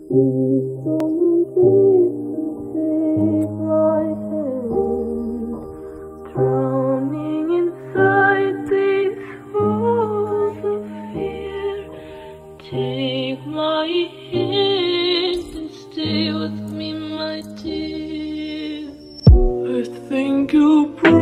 Please don't take my hand, drowning inside these walls of fear. Take my hand and stay with me, my dear. I think you